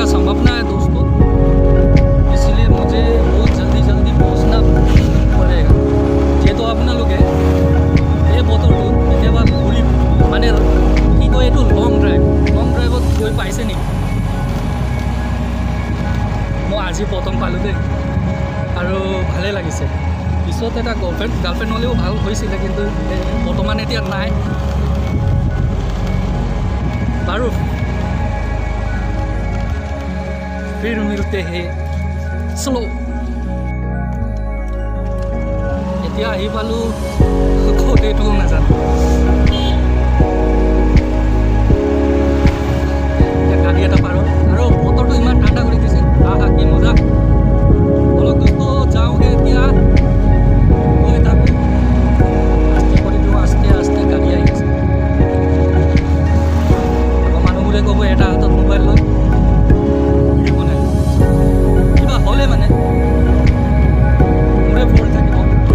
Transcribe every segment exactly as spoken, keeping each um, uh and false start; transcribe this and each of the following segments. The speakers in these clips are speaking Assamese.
संभावना है दोस्तों, इसलिए मुझे बहुत जल्दी जल्दी पहुंचना पड़ेगा। ये तो अपना लोग है ये बोतल केতিয়াबा घूरी माने कि कय एटू लंग ड्राइव लंग ड्राइवत गई पाइसे नी मैं आज प्रथम पालो दे और भाले लगिसे पिছত এটা গার্লফ্রেন্ড গার্লফ্রেন্ড হলেও ভাল হয়েছিল কিন্তু বর্তমান এতিয়া নাই বাৰু फिर मिलते हैं स्लो এতিয়া আহি পালো ক'ত এইটো নাজানো গাড়ী এটা পাৰো আৰু বতৰটো ইমান ঠাণ্ডা কৰি দিছে আহা কি মজা বলক দোস্ত যাওঁগে এতিয়া গৈ থাকো আস্তে কৰি দিওঁ আস্তে আস্তে গাড়ী আহি আছে আকৌ মানুহবোৰে ক'ব এটা হাতত মোবাইল লৈ হলে মানে মোৰে ফোন থাকিব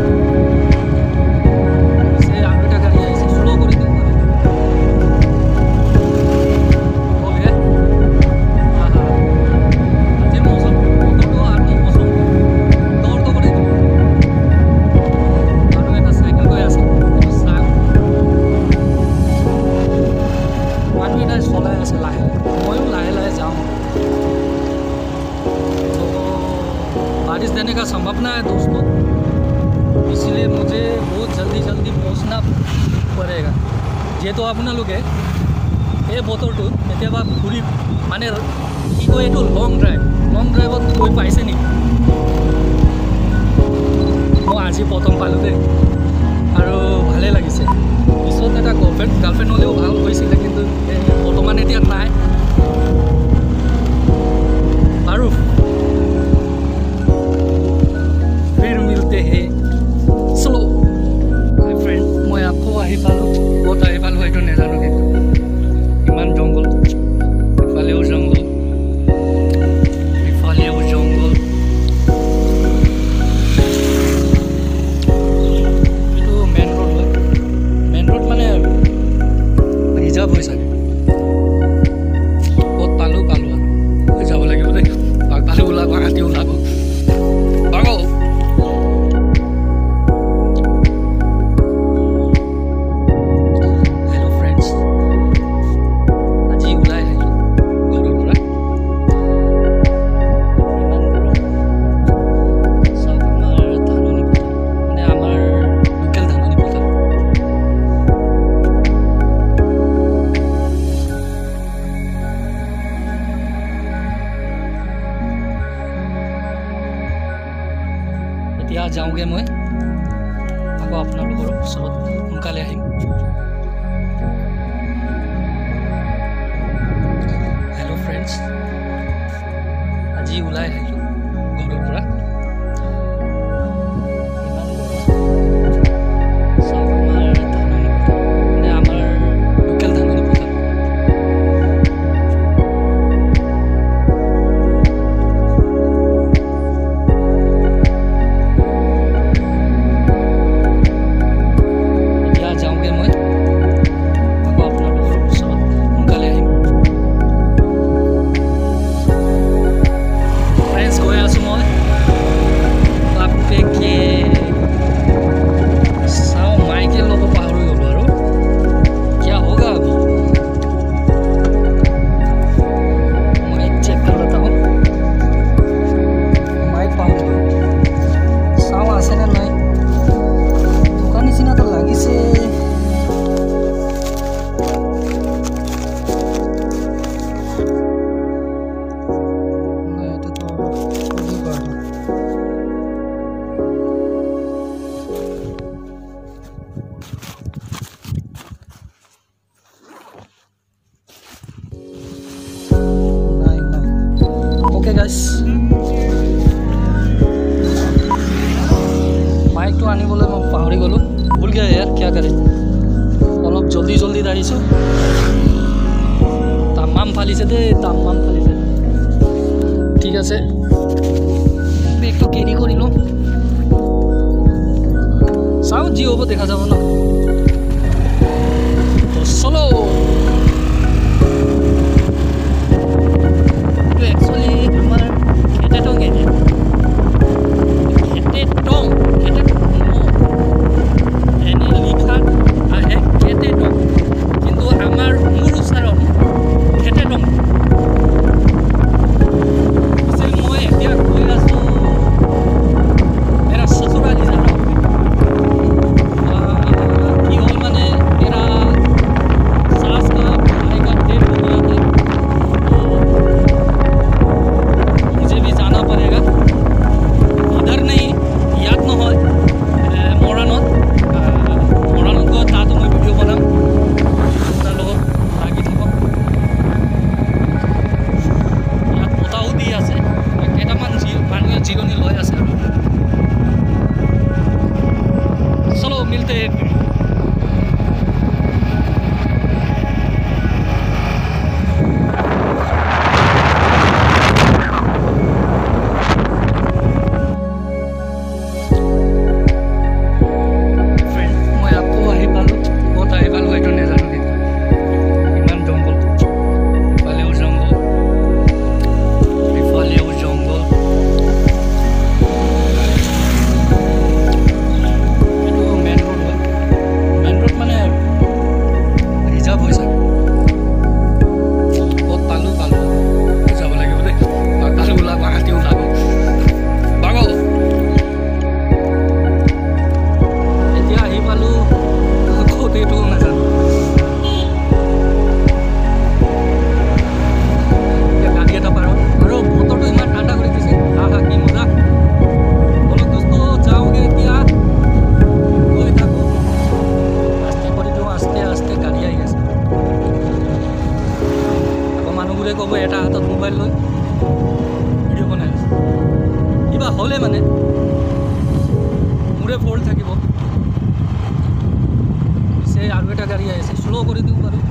সে আঙুটা গাড়ি আছে স্লো করে দিন বলে বলে আহা আজি মৌসুম কতটো আনি মৌসুম দৌড় তো করে দিন মানুহ এটা সাইকেল গৈ আছে চাও মানুহ এটা চলাই আছে লাহে ময়ো লাহে লাহে যাওঁ बारिश देने का संभावना है दोस्तों, इसलिए मुझे बहुत जल्दी जल्दी पहुंचना पड़ेगा। ये तो अपना लोग है ये बोतल तो केতিয়াबा घूरी माने कि कय एटू लंग ड्राइव लंग ड्राइवत गई पाइसे नी मैं आज प्रथम पालो दे और भाले लगिसे पिছত এটা গার্লফ্রেন্ড গার্লফ্রেন্ড হলেও ভাল হয়েছিল কিন্তু বর্তমান এতিয়া নাই বাৰু फिर मिलते हैं स्लो माय फ्रेंड मैं आपको आही पालो बहुत आही पालो ये नाजानो कि इमान जंगल इफालेও जंगल इफालेও जंगल ये मेन रोड है मेन रोड माने रिजर्व हो सके बहुत पालो पालो যাব লাগিব দেই বাঘ ওলাব হাতী ওলাব বাগো এতিয়া যাওঁগে মই আকৌ আপোনালোকৰ ওচৰত সোনকালে আহিম হেল্ল' ফ্ৰেণ্ডছ আজি ওলাই আহিলোঁ ঘৰৰ পৰা माइक तो आनी बोले मैं पाहरी गलो भूल गया यार क्या करे अलग जल्दी जल्दी दाइছো तामाम फालिছে দে तामाम फालिছে ঠিক আছে বেগ তো কেরি করিল চাও জি হব দেখা যাব না তো চলো ভিডিঅ' বনাই আছোঁ কিবা হ'লে মানে মোৰে ফল্ট থাকিব পিছে আৰু এটা গাড়ী আহিছে শ্ল' কৰি দিওঁ বাৰু